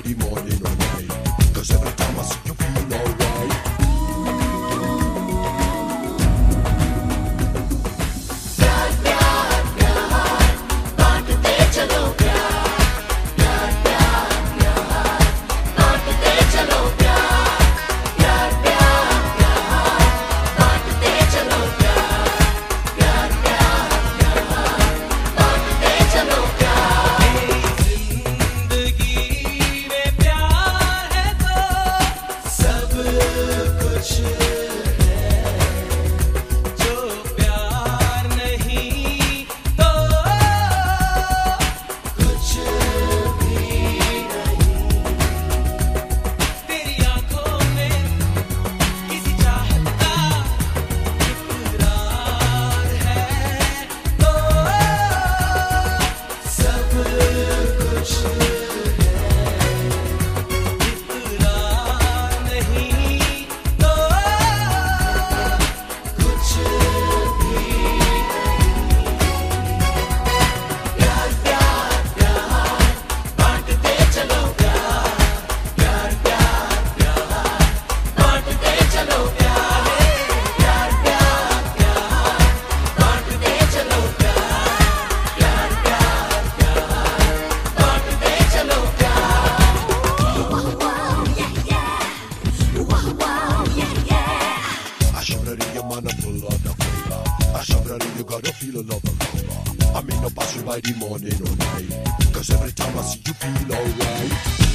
the morning or night. 'Cause every time I see you feel alright. प्यार प्यार प्यार बांटते चलो प्यार प्यार प्यार प्यार बांटते चलो प्यार प्यार प्यार प्यार बांटते चलो प्यार प्यार प्यार प्यार बांटते चलो प्यार। जिंदगी में प्यार है तो सब कुछ है, जो प्यार नहीं तो कुछ भी नहीं। तेरी आंखों में किसी चाहत का इकरार है तो सब कुछ है, इकरार नहीं तो कुछ भी नहीं। प्यार प्यार प्यार बांटते चलो प्यार प्यार प्यार प्यार बांटते चलो प्यार प्यार प्यार प्यार बांटते चलो प्यार प्यार प्यार प्यार बांटते चलो प्यार। Wow wow yeah yeah, wow wow yeah yeah. I should ready your man full of the flavor. I should ready you gotta feel a love lover. I mean no pass you by the morning or night. 'Cause every time I see you feel alright.